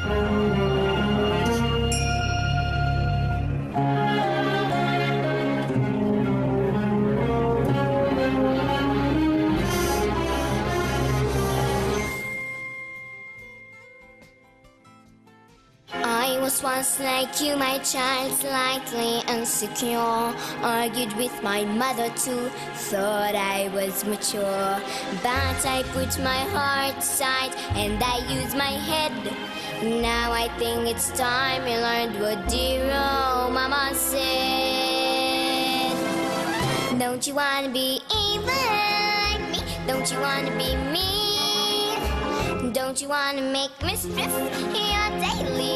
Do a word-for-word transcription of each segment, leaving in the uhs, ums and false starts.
Once like you, my child, slightly insecure. Argued with my mother too, thought I was mature. But I put my heart aside and I used my head. Now I think it's time I learned what dear old mama said. Don't you wanna be evil like me? Don't you wanna be mean? Don't you wanna make mischief your daily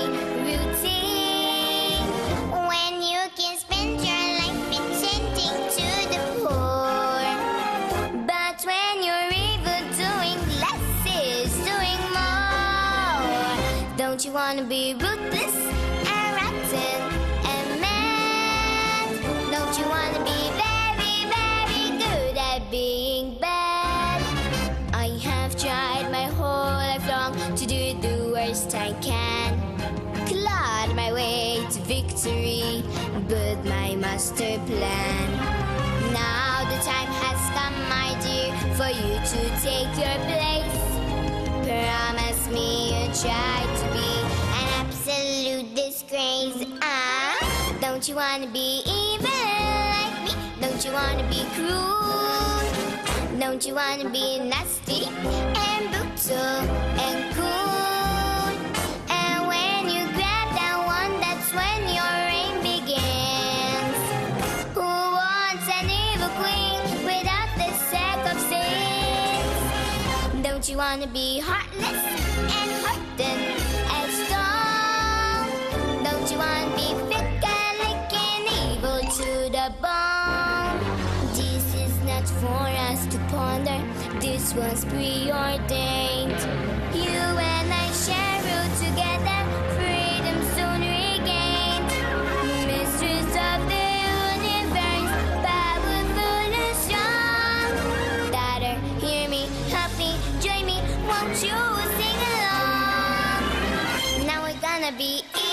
routine? When you can spend your life pretending to the poor, but when you're evil, doing less is doing more. Don't you wanna be ruthless and rotten and mad? Don't you wanna be very, very good at being bad? I have tried my whole life long to do the worst I can, clawed my way to victory, but my master plan. Now the time has come, my dear, for you to take your place. Promise me you'll try to be an absolute disgrace. Ah, don't you wanna be evil like me? Don't you wanna be cruel? Don't you wanna be nasty and brutal and cool? And when you grab that one, that's when your reign begins. Who wants an evil queen without the sack of sins? Don't you wanna be heartless and hardened and strong? Don't you wanna be fickle like an evil to the bone? This is not for us to ponder, this was preordained. You and I share rule together, freedom soon regained. Mistress of the universe, powerful and strong. Daughter, hear me, help me, join me, won't you sing along? Now we're gonna be